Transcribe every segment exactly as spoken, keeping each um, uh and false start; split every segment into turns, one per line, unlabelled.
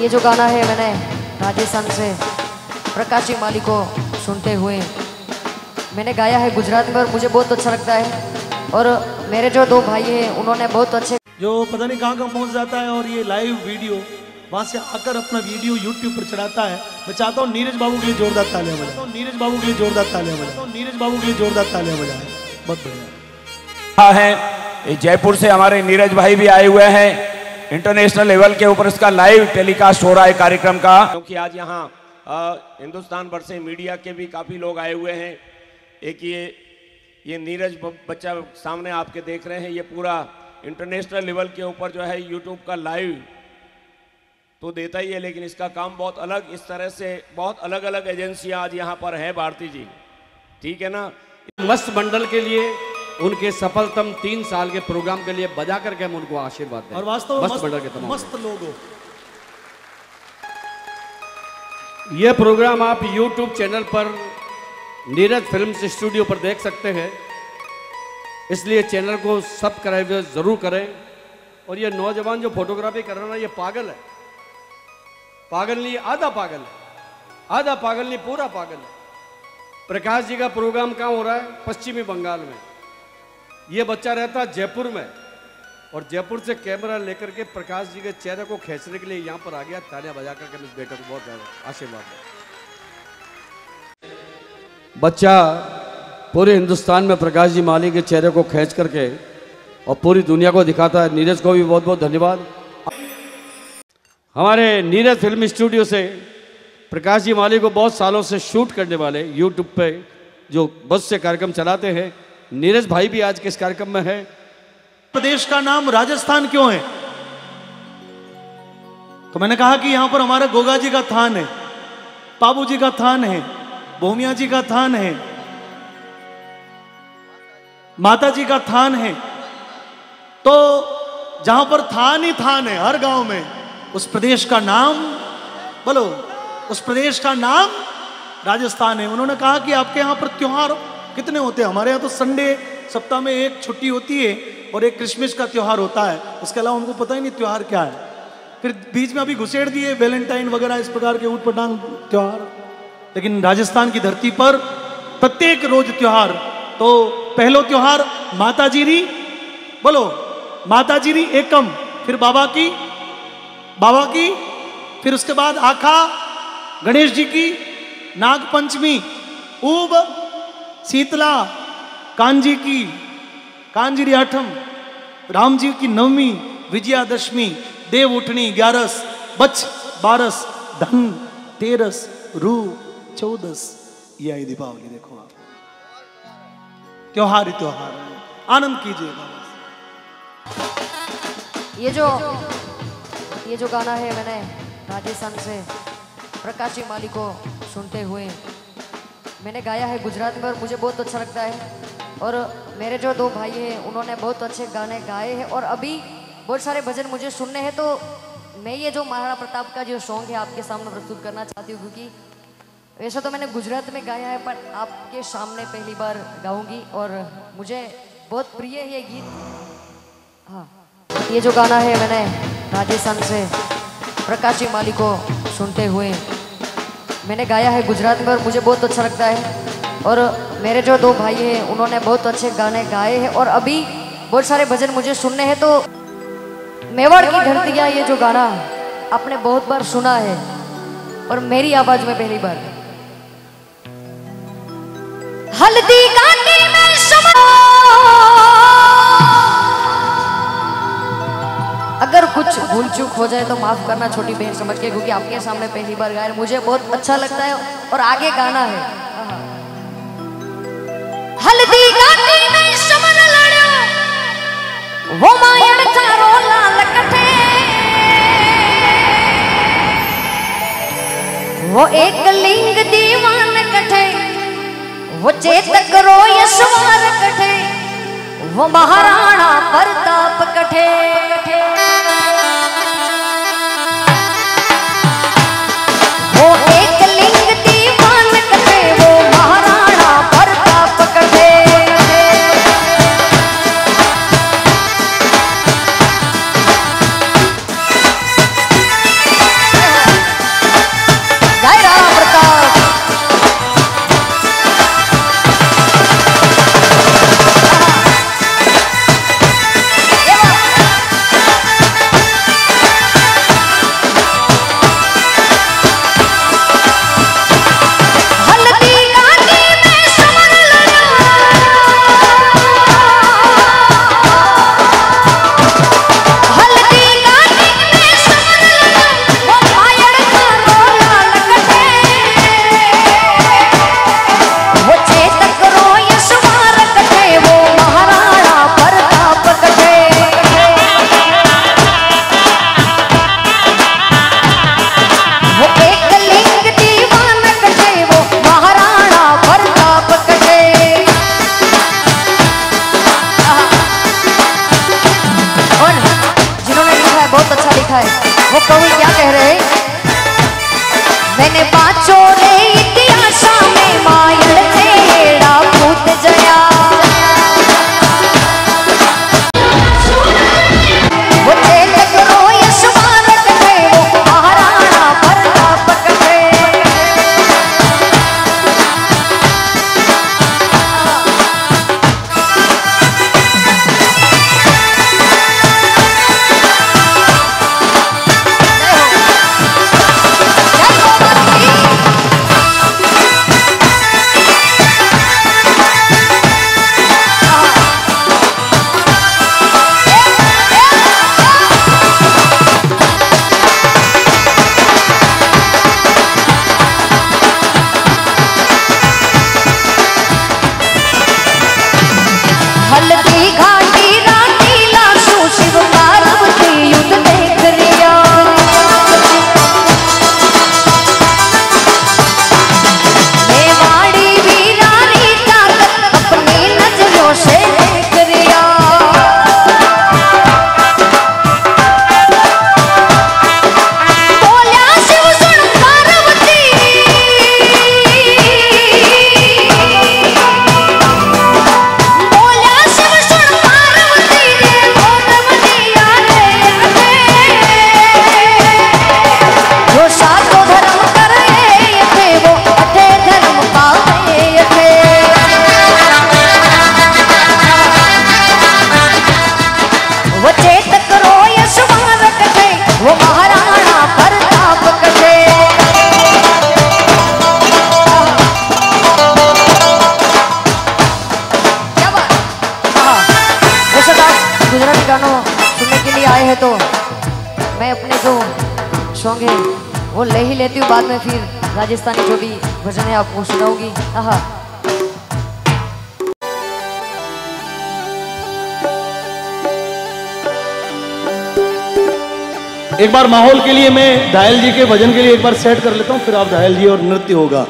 ये जो गाना है मैंने राजस्थान से प्रकाश जी माली को सुनते हुए मैंने गाया है गुजरात में और मुझे बहुत अच्छा लगता है। और मेरे जो दो भाई हैं उन्होंने बहुत अच्छे,
जो पता नहीं कहाँ कहाँ पहुँच जाता है और ये लाइव वीडियो वहाँ से आकर अपना वीडियो यूट्यूब पर चढ़ाता है। मैं चाहता हूँ नीरज बाबू के लिए जोरदार तालियां बजाएं, नीरज बाबू के लिए जोरदार तालियां बजाएं, नीरज बाबू के लिए जोरदार तालियां बजाएं। बहुत बढ़िया
है। जयपुर से हमारे नीरज भाई भी आए हुए हैं। इंटरनेशनल लेवल के ऊपर इसका लाइव टेलीकास्ट हो रहा है कार्यक्रम का, क्योंकि आज यहाँ हिंदुस्तान भर से मीडिया के भी काफ़ी लोग आए हुए हैं। एक ये ये नीरज बच्चा सामने आपके देख रहे हैं, ये पूरा इंटरनेशनल लेवल के ऊपर जो है यूट्यूब का लाइव तो देता ही है, लेकिन इसका काम बहुत अलग, इस तरह से बहुत अलग अलग एजेंसियां आज यहाँ पर हैं भारती जी, ठीक है ना।
मस्त मंडल के लिए उनके सफलतम तीन साल के प्रोग्राम के लिए बजा करके हम उनको आशीर्वाद दें।
और वास्तव में
मस्त मंडल के तमाम
मस्त लोग हो।
ये प्रोग्राम आप यूट्यूब चैनल पर नीरज फिल्म्स स्टूडियो पर देख सकते हैं, इसलिए चैनल को सब्सक्राइब जरूर करें। और ये नौजवान जो फोटोग्राफी कर रहा है ये पागल है, पागल नहीं, आधा पागल है, आधा पागल नहीं पूरा पागल है। प्रकाश जी का प्रोग्राम कहाँ हो रहा है? पश्चिमी बंगाल में। ये बच्चा रहता है जयपुर में और जयपुर से कैमरा लेकर के प्रकाश जी के चेहरे को खींचने के लिए यहाँ पर आ गया। तालियां बजा करके इस बेटे को बहुत ज्यादा आशीर्वाद है। बच्चा पूरे हिंदुस्तान में प्रकाश जी माली के चेहरे को खींच करके और पूरी दुनिया को दिखाता है। नीरज को भी बहुत बहुत धन्यवाद। हमारे नीरज फिल्म स्टूडियो से प्रकाश जी माली को बहुत सालों से शूट करने वाले यूट्यूब पे जो बस से कार्यक्रम चलाते हैं, नीरज भाई भी आज के इस कार्यक्रम में है।
प्रदेश का नाम राजस्थान क्यों है? तो मैंने कहा कि यहां पर हमारे गोगा जी का थान है, पाबू जी का थान है, भूमिया जी का थान है, माता जी का थान है। तो जहां पर थान ही थान है हर गांव में, उस प्रदेश का नाम बोलो, उस प्रदेश का नाम राजस्थान है। उन्होंने कहा कि आपके यहाँ पर त्योहार कितने होते हैं? हमारे यहाँ तो संडे सप्ताह में एक छुट्टी होती है और एक क्रिसमस का त्योहार होता है, उसके अलावा उनको पता ही नहीं त्योहार क्या है। फिर बीच में अभी घुसेड़ दिए वैलेंटाइन वगैरह इस प्रकार के ऊट पटांग त्योहार, लेकिन राजस्थान की धरती पर प्रत्येक रोज त्योहार। तो पहलो त्योहार माता जीरी बोलो, माता जीरी एकम, फिर बाबा की बाबा की, फिर उसके बाद आखा गणेश जी की, नाग पंचमी, ऊब, शीतला, कांजी की कांजिरी आठम, राम जी की नवमी, विजयादशमी, देव उठनी, ग्यारस, बच, बारस, धन, तेरस, रू, चौदस, ये आई दीपावली। देखो आप, त्योहार ही त्योहार है, आनंद कीजिएगा।
ये जो ये जो गाना है मैंने राजस्थान से प्रकाश जी माली को सुनते हुए मैंने गाया है गुजरात में और मुझे बहुत अच्छा लगता है। और मेरे जो दो भाई हैं उन्होंने बहुत अच्छे गाने गाए हैं और अभी बहुत सारे भजन मुझे सुनने हैं। तो मैं ये जो महाराणा प्रताप का जो सॉन्ग है आपके सामने प्रस्तुत करना चाहती हूँ, क्योंकि वैसे तो मैंने गुजरात में गाया है पर आपके सामने पहली बार गाऊंगी और मुझे बहुत प्रिय है ये गीत। हाँ, ये जो गाना है मैंने राजस्थान से प्रकाश जी माली को सुनते हुए मैंने गाया है गुजरात में और मुझे बहुत अच्छा लगता है। और मेरे जो दो भाई हैं उन्होंने बहुत अच्छे गाने गाए हैं और अभी बहुत सारे भजन मुझे सुनने हैं। तो मेवाड़ की धरतियाँ ये जो गाना आपने बहुत बार सुना है और मेरी आवाज में पहली बार। हल्दी घाटी में समा, अगर कुछ भूल चूक हो जाए तो माफ करना छोटी बहन समझ के, क्योंकि आपके सामने पहली बार गाया मुझे बहुत अच्छा लगता है और आगे गाना है। हल्दी घाटी में समन लड़ो वो मायड़ थारो लाल कठे, वो एक लिंग दीवान कठे, वो चेतक रोय सवार कठे, वो महाराणा प्रताप कठे। वो एक लिंग दीवान कठे, वो महाराणा प्रताप कठे। वो ले ही लेती हूँ, बाद में फिर राजस्थानी जो भी भजन है आपको सुनाऊंगी। आहा।
एक बार माहौल के लिए मैं घायल जी के भजन के लिए एक बार सेट कर लेता हूं, फिर आप घायल जी और नृत्य होगा।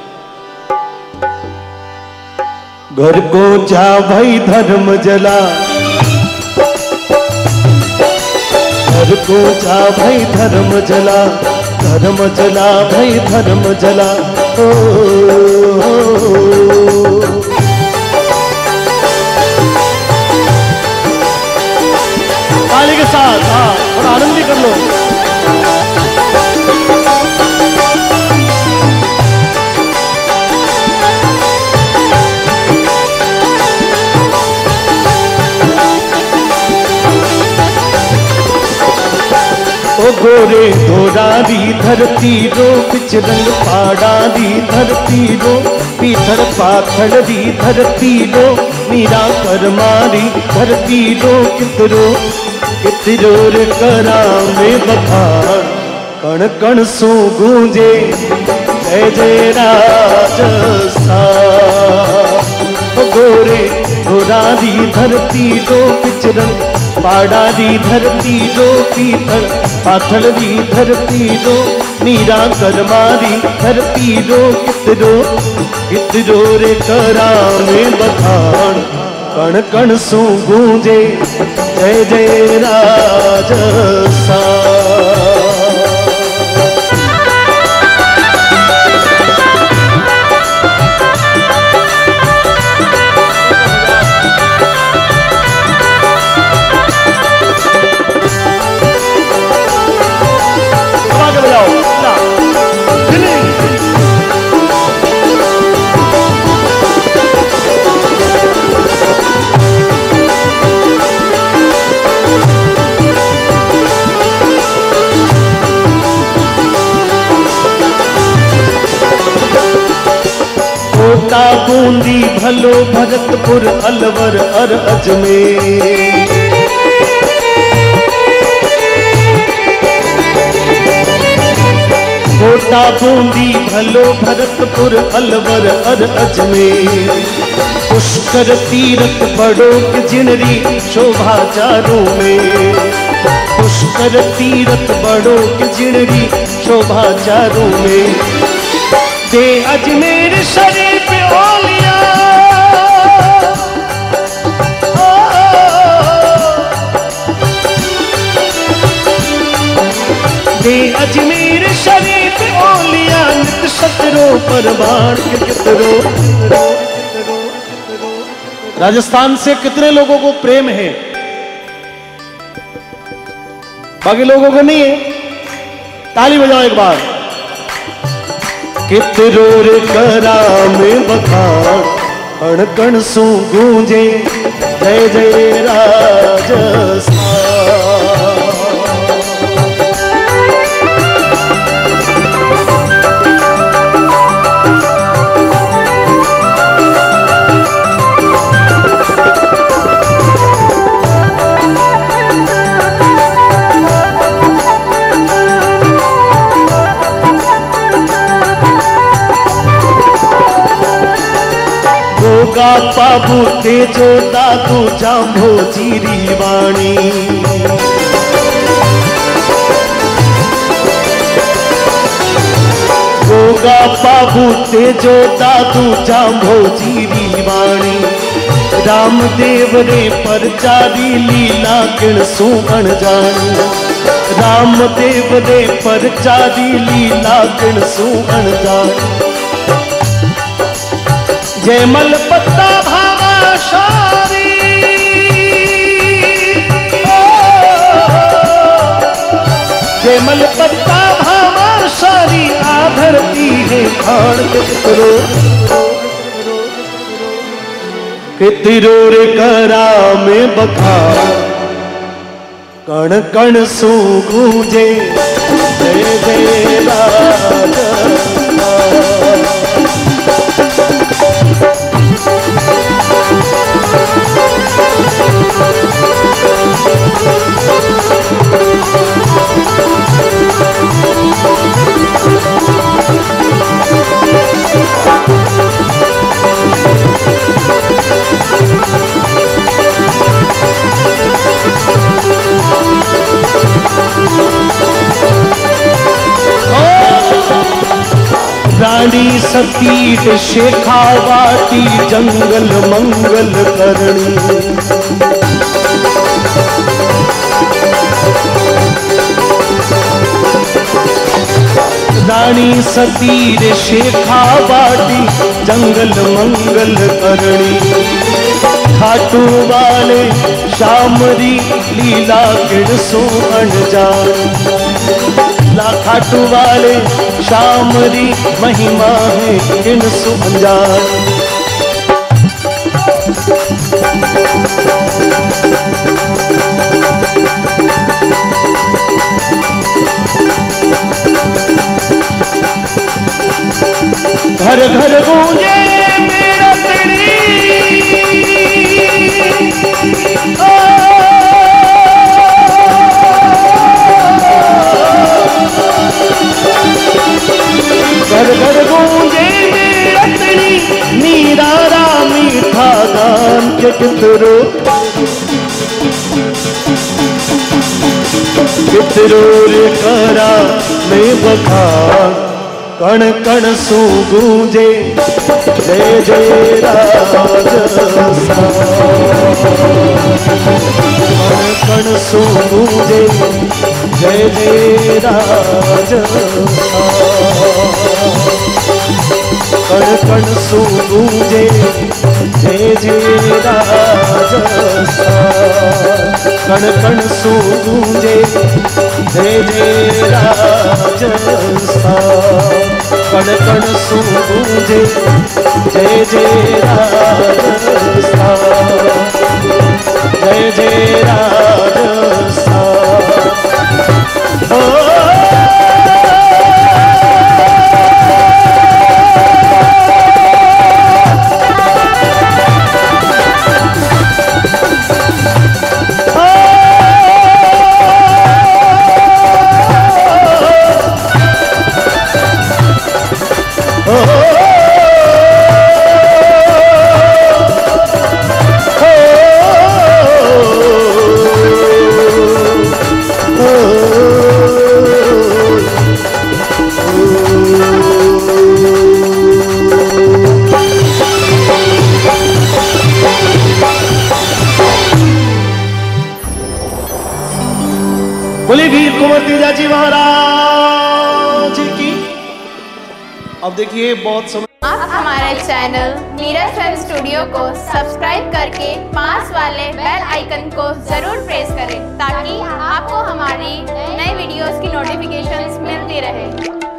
घर को जा भाई धर्म जला, घर को जा भाई धर्म जला, धर्म जला भाई धर्म जला। ओ, ओ, ओ, ओ। ताली के साथ हाँ और आनंद भी कर लो। ओ गोरे धोरारी धरती रो, बिच रंग पाड़ारी धरती रो, पीथर पाथर री धरती रो, मीरा कर मारी धरती रो, कितरो कितरो रे करा में बखार, कण कण सो गूंजे जय जय राजस्थान। ओ गोरे धोरारी धरती रो, बिच रंग पाड़ारी धरती रो, पीथर पाथर री धरती रो, मीरा कर मारी धरती रो, कितरो कितरो रे करा में बखान, कण कण सो गूंजे जय जय राजस्थान। कोटा बूंदी भलो भरतपुर अलवर अर अजमेर, कोटा बूंदी भलो भरतपुर अलवर अर अजमेर, पुष्कर तीरथ बड़ो जिनरी शोभा चारों में, पुष्कर तीरथ बड़ो जिनरी शोभा चारों में, दे अजमेर शरीफ ओलिया, दे अजमेर शरीफ ओलिया, नित सतरो परवान के कितरो। राजस्थान से कितने लोगों को प्रेम है, बाकी लोगों को नहीं है? ताली बजाओ एक बार। कितरो रे करा में बखान, कण कण सो गूंजे जय जय राजस्थान। गोगा बाबू तेजो दादू जांभो जीरी वाणी, गोगा बाबू तेजो दादू जांभो जीरी वाणी, रामदेव रे परचारी लीला किण सू अणजानी, रामदेव रे परचारी लीला किण सू अणजानी, जयमल पत्ता भावा शारी, जयमल पत्ता भावा शारी, आधरती है खाड़ कितरो, कितरो रे करा में बखार, कण कण सो गूंजे जय जय राजस्थान।
Thank you.
रानी सतीट शेखावाटी जंगल मंगल करणी। रानी सतीर शेखावाटी जंगल मंगल करणी। खाटू वाले श्यामरी लीला किण सो अनजान। ला खाटू वाले श्यामरी महिमा है किण सो अनजान। घर घर गूंजे मेरा तड़ी। घर घर गूंजे मेरा तड़ी नीरारा मीठा गान के कितरो कितरो रे करा में बखान। कण कण सो गूंजे जय जय राजसा। कण कण सो गूंजे जय जय राजसा। कण कण सो गूंजे जय जय राजसा। कण कण सो गूंजे जय जय राजसा। कण कण सो गूंजे जय जय राजसा। जय जय राजसा। ओ बोले वीर कुंवर तेजाजी महाराज की। अब देखिए बहुत समय
आप हमारे चैनल नीरज फिल्म स्टूडियो को सब्सक्राइब करके पास वाले बेल आइकन को जरूर प्रेस करें ताकि आपको हमारी नई वीडियोस की नोटिफिकेशंस मिलती रहे।